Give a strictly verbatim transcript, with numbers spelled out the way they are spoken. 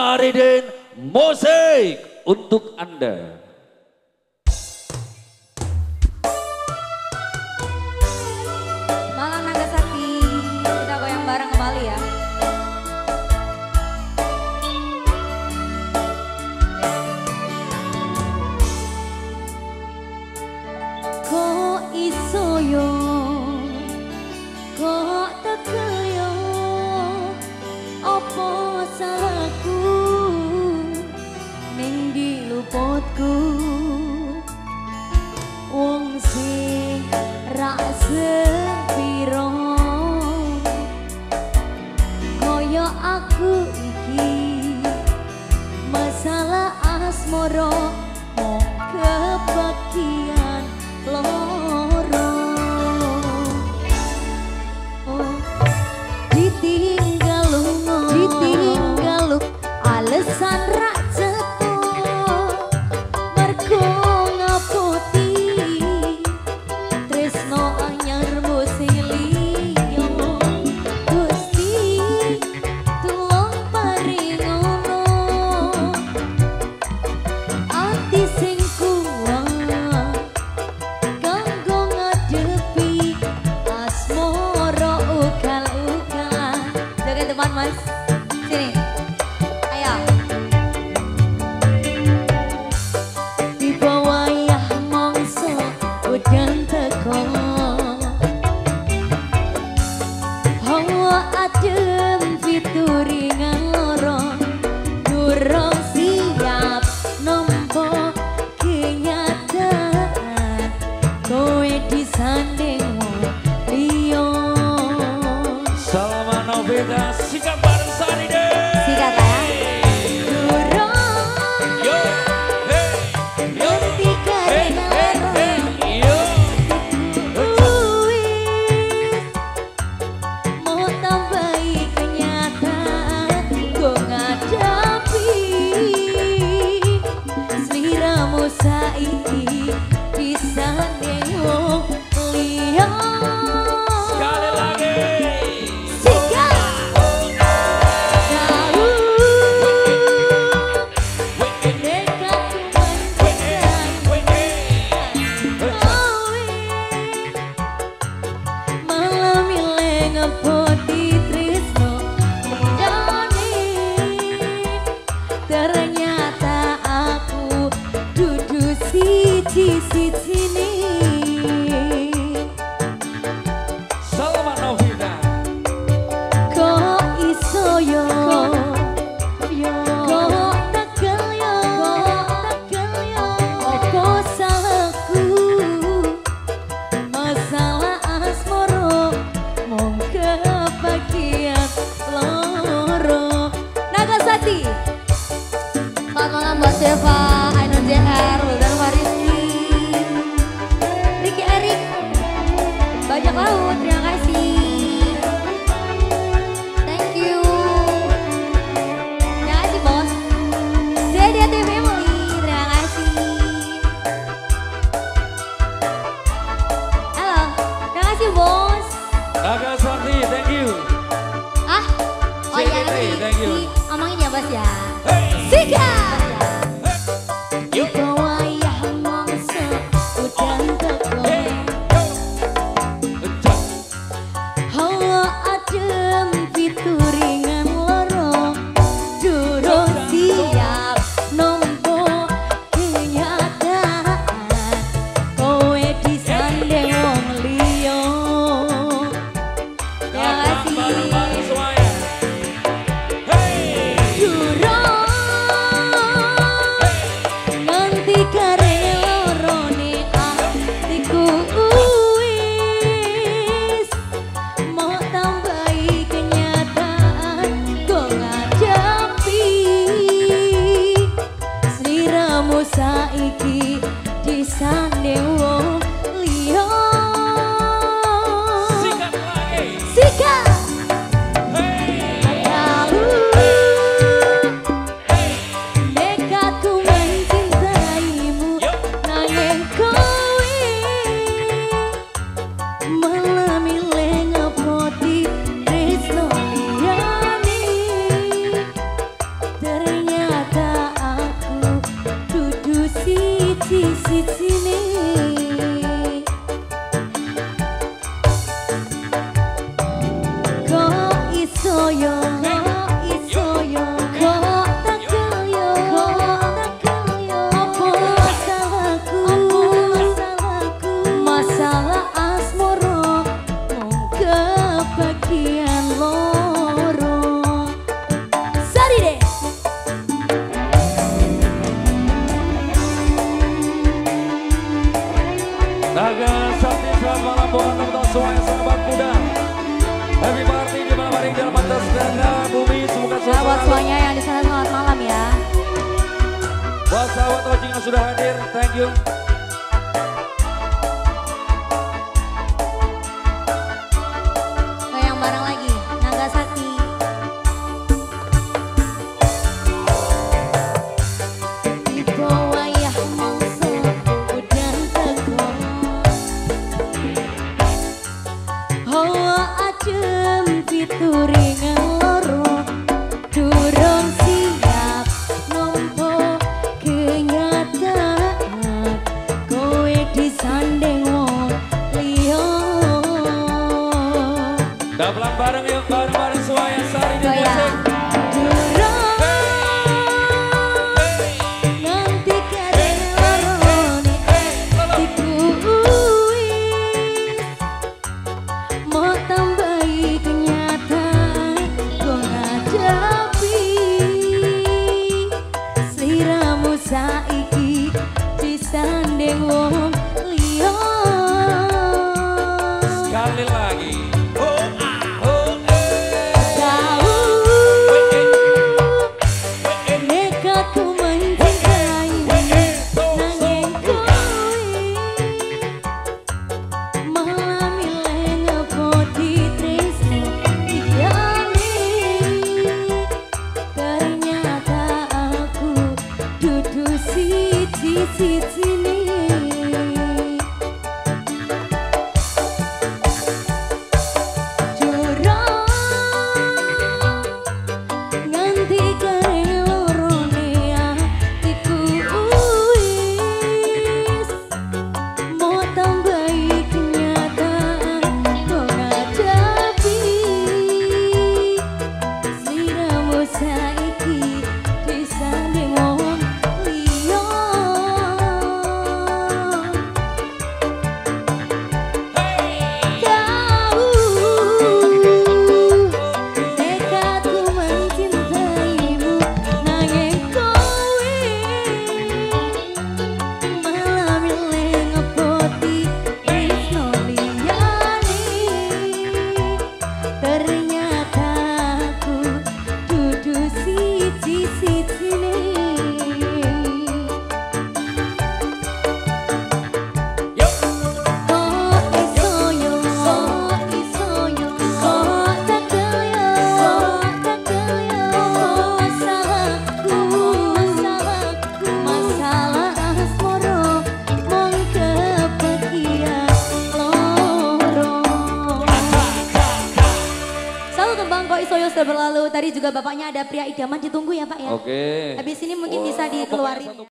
Saridin Musik untuk Anda. Malang Nagasaki, kita goyang bareng kembali ya. Ko iso yo, ko teke yo, opo salahku ning diluputku, wong sing ra sepiro koyo aku iki, masalah asmara mung kebagian loro. Oh, ditinggal lunga, ditinggal lu alasan ra ceto mergo ngapoti tresno anyar sing liya. Gusti tulung paringono ati sing kuat kanggo ngadepi asmara ugal-ugalan. Jaga teman mas, sini ayo. Di bawah ya mongso udan teko, hawa adem fituringan lorong, durung siap nompo kenyataan kowe disanding wong liya. Salma Novita sikat bareng Saridin. Sikat ya. Durung Yo, hey, yo, ngerti hey, hey, hey, yo. Wis mau tambahi kenyataan go ngadapi sliramu saiki disanding wong liya. Sekali lagi. Sikat jauh dekat kuman malam milih ngepoti tresno ndane, ternyata aku dudu siji-sijine. Salma Novita. Kok iso yo, kok tekel yo, opo salahku, masalah asmara mung kebagian loro. Nagasaki, selamat malam buat Deva, Ainun J R, dan Wariski, Ricky Erik, Bajak Laut, terima kasih. Thank you. Terima kasih bos. Zedia T V Family, terima kasih. Halo, terima kasih bos. Nagasaki, thank you. Ah, oh iya J K T, nanti thank you. diomongin ya bos ya. Hey, Sikat. yo, Bawa ya mongso udan teko, hey, yo. Ejak. hawa adem fituringan loro, durung siap nompo kenyataan kowe disanding wong liya. Terima kasih. Bareng-bareng semuanya. Hey, Durung di sana selamat malam ya. Buat sahabat watching yang sudah hadir, thank you. Goyang bareng lagi, Nagasaki. Di bawah ya mangsa udan tegon. Hawa ajem pituringan loro. Durung siap nompo kenyataan. Kowe disanding wong liya. Dapelan bareng yuk, bareng-bareng semuanya. Sari di Goyang. musik. Durung nganti kering lorone dikuwi. Mau tambahi kenyataan kok ngadepi sliramu saiki disanding wong liya. Sekali lagi. Oh, ah, oh, eh. Jauh nekatku mencintaimu nanging kowe malah milih ngepoti tresno liyane. Ternyata aku dudu siji-sijine. Nganti kering lorone atiku wis mau tambahi kenyataan kok ngadepi sliramu saiki disanding wong liya. Nekatku mencintaimu nanging kowe malah milih ngepoti tresno liyane. Ternyata aku dudu siji-sijine. Yuk. Kok iso yo, kok iso yo, kok tekel yo, tekel yo. Masalahku, masalahku, masalah asmara mong kebahagiaan loro. Selalu kembang kok iso yo sudah berlalu. Tadi juga bapaknya ada pria idaman ditunggu ya Pak ya. Oke. Habis ini mungkin Wah, bisa pokoknya dikeluarin. satu